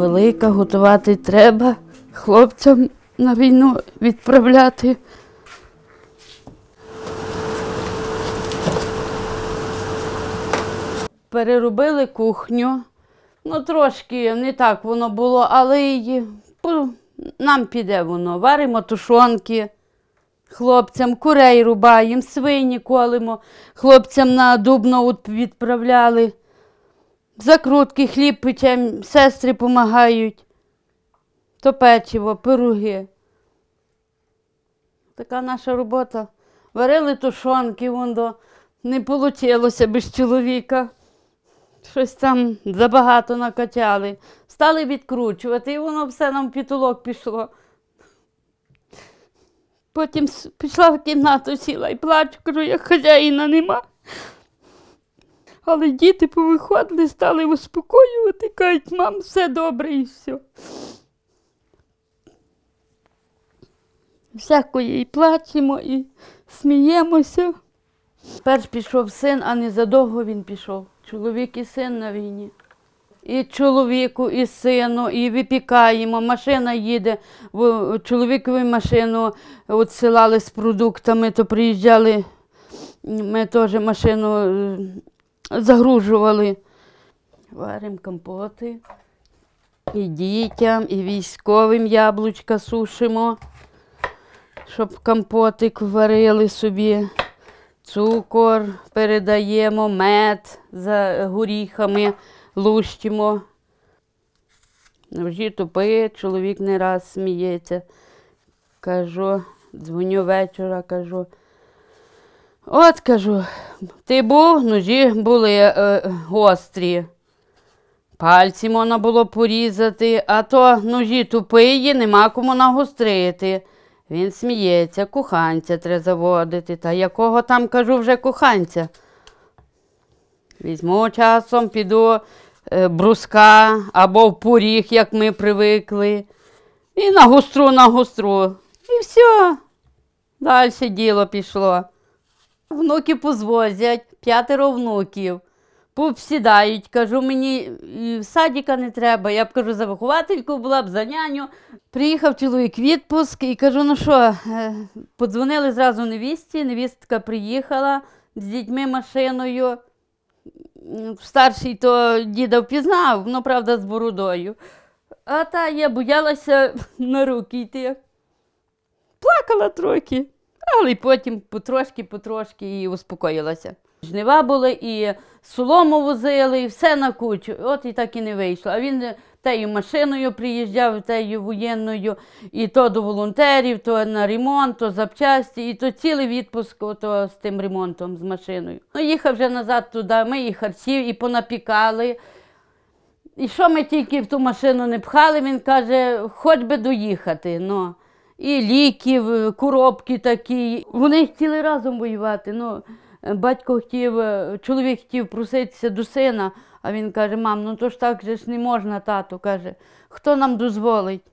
велика, готувати треба, хлопцям на війну відправляти. Переробили кухню, ну трошки не так воно було, але нам піде воно. Варимо тушонки хлопцям, курей рубаємо, свині колимо, хлопцям на Дубно відправляли. Закрутки, хліб печем, сестри допомагають, то печиво, пироги. Така наша робота. Варили тушонки, не вийшло без чоловіка. Щось там забагато накачали. Стали відкручувати, і воно все нам в потолок пішло. Потім пішла в кімнату, сіла і плачу, кажу, як хазяїна нема. Але діти повиходили, стали успокоювати, кажуть, мам, все добре і все. Всякої і плачемо, і сміємося. Перш пішов син, а незадовго він пішов. Чоловік і син на війні. І чоловіку, і сину, і випікаємо, машина їде, чоловікові машину відсилали з продуктами, то приїжджали, ми теж машину загружували. Варимо компоти, і дітям, і військовим яблучка сушимо, щоб компотик варили собі. Цукор передаємо, мед за горіхами лущимо. Вже тупи, чоловік не раз сміється. Кажу, дзвоню вечора, кажу, от, кажу, ти був, ножі були гострі. Пальці можна було порізати, а то ножі тупиї, нема кому нагострити. Він сміється, коханця треба заводити. Та якого там, кажу, вже коханця? Візьму часом, піду бруска або в поріг, як ми привикли. І на гостру. І все. Далі діло пішло. Внуки позвозять, 5 внуків. Посідають, кажу, мені в садика не треба. Я б, кажу, за виховательку була б, за няню. Приїхав чоловік в відпуск і кажу, ну що, подзвонили зразу невістці, невістка приїхала з дітьми машиною. Старший то діда впізнав, ну, правда, з бородою. А та я боялася на руки йти. Плакала трохи, але потім потрошки і успокоїлася. Жнива були, і солому возили, і все на кучу. От і так і не вийшло. А він тею машиною приїжджав, тею воєнною, і то до волонтерів, то на ремонт, то запчасті, і то цілий відпуск то з тим ремонтом, з машиною. Ну, їхав вже назад туди, ми і харчів, і понапікали. І що ми тільки в ту машину не пхали, він каже, хоч би доїхати. Ну. І ліків, коробки такі. Вони хотіли разом воювати. Ну. Чоловік хотів проситися до сина, а він каже, мам, ну то ж так же ж не можна, тату, каже, хто нам дозволить?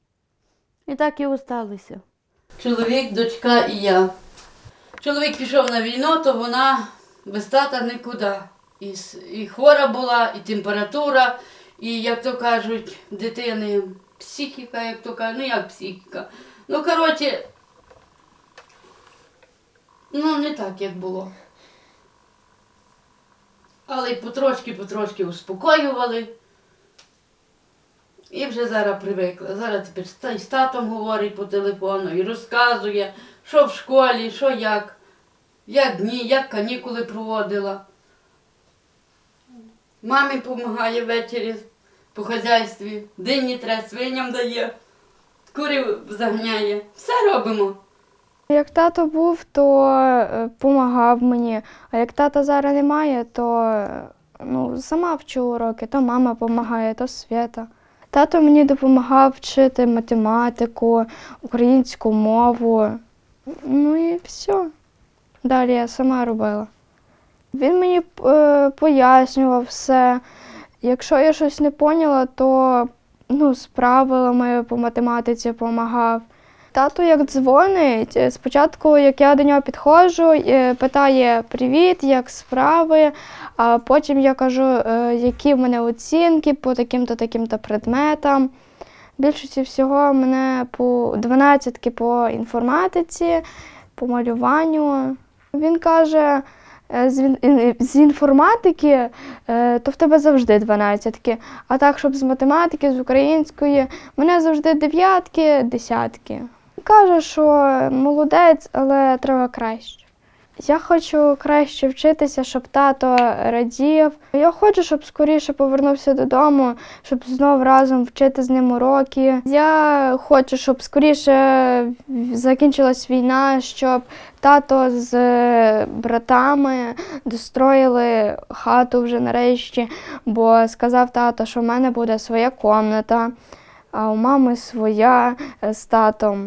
І так і осталися. Чоловік, дочка і я. Чоловік пішов на війну, то вона без тата нікуди. І хвора була, і температура, і, як то кажуть, дитини психіка, як то кажуть, ну як психіка. Ну, коротше, ну, не так, як було. Але потрошки успокоювали. І вже зараз привикла. Зараз тепер з татом говорить по телефону і розказує, що в школі, що як дні, як канікули проводила. Мамі допомагає ввечері по хазяйстві, дині треба, свиням дає, курів заганяє. Все робимо. Як тато був, то допомагав мені, а як тата зараз немає, то сама вчу уроки, то мама допомагає, то Свята. Тато мені допомагав вчити математику, українську мову, ну і все. Далі я сама робила. Він мені пояснював все. Якщо я щось не поняла, то з правилами по математиці допомагав. Тато як дзвонить, спочатку, як я до нього підходжу, питає «Привіт, як справи?», а потім я кажу, які в мене оцінки по таким-то предметам. Більшості всього в мене по 12 по інформатиці, по малюванню. Він каже, з інформатики, то в тебе завжди 12, а так, щоб з математики, з української, в мене завжди 9, 10. Каже, що молодець, але треба краще. Я хочу краще вчитися, щоб тато радів. Я хочу, щоб скоріше повернувся додому, щоб знов разом вчити з ним уроки. Я хочу, щоб скоріше закінчилась війна, щоб тато з братами достроїли хату вже нарешті, бо сказав тато, що в мене буде своя кімната, а у мами своя з татом.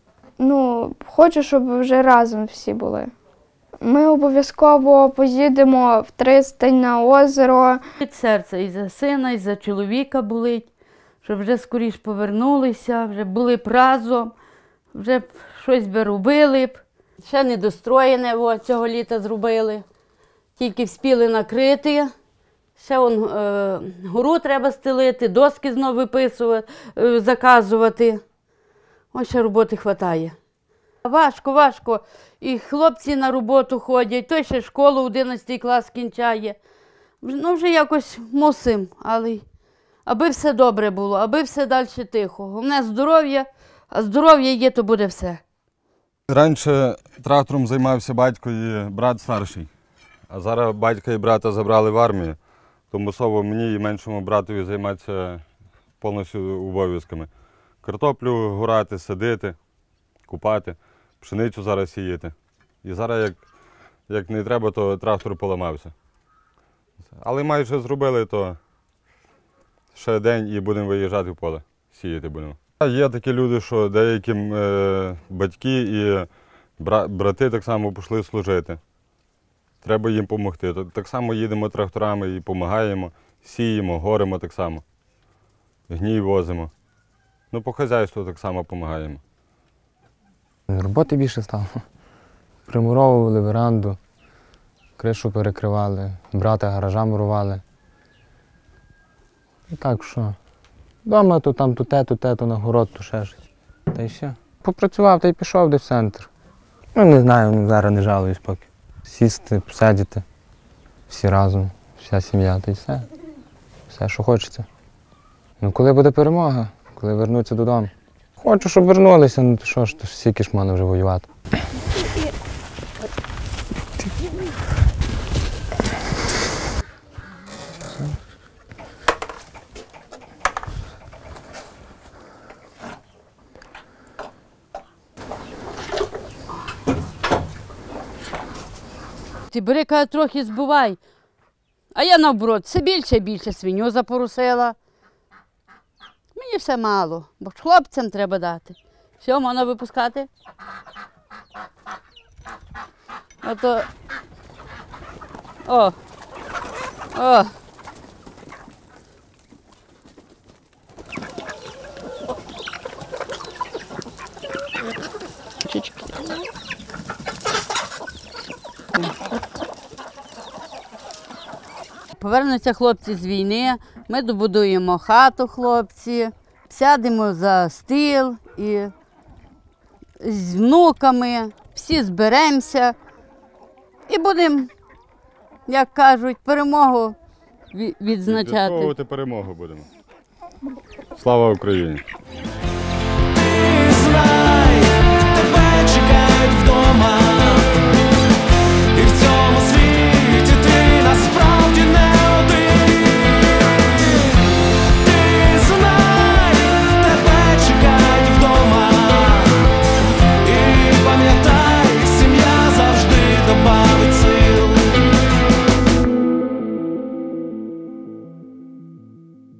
Хочу, щоб вже разом всі були. Ми обов'язково поїдемо в Тристань на озеро. Від серця і за сина, і за чоловіка болить, щоб вже скоріш повернулися, вже були б разом, вже б щось би робили б. Ще недостроєне цього літа зробили, тільки вспіли накрити. Ще гору треба стелити, доски знову виписувати, заказувати. Ось ще роботи вистачає. Важко. І хлопці на роботу ходять, той ще школу 11 клас кінчає. Вже якось мусимо, але аби все добре було, аби все далі тихо. Головне здоров'я, а здоров'я є, то буде все. Раніше трактором займався батько і брат старший, а зараз батька і брата забрали в армію, тому мусово мені і меншому братові займатися повністю обов'язками. Картоплю гурати, садити, купати, пшеницю зараз сіяти. І зараз, як не треба, то трактор поламався. Але майже зробили, то ще день і будемо виїжджати в поле, сіяти будемо. Є такі люди, що деякі батьки і брати так само пішли служити. Треба їм допомогти. Так само їдемо тракторами і допомагаємо, сіємо, горимо так само, гній возимо. По хазяйству так само допомагаємо. Роботи більше стало. Примуровували веранду, кришу перекривали, брата гаража мурували. І так що, вдома то там то те, то на город, то ще щось. Та й все. Попрацював та й пішов десь в центр. Не знаю, зараз не жалуюсь поки. Сісти, посидіти, всі разом, вся сім'я, та й все. Все, що хочеться. Коли буде перемога, коли вернуться додому. Хочу, щоб вернулися, то що ж, то стільки ж можна вже воювати. Ти бери, каже, трохи збувай, а я наоборот, все більше і більше свиню запорусила. Мені все мало, бо ж хлопцям треба дати. Все, можна випускати. Ото. О! Чучки. Повернуться хлопці з війни, ми добудуємо хату, хлопці, сядемо за стіл і з внуками, всі зберемося і будемо, як кажуть, перемогу відзначати. Відсвяткувати перемогу будемо. Слава Україні!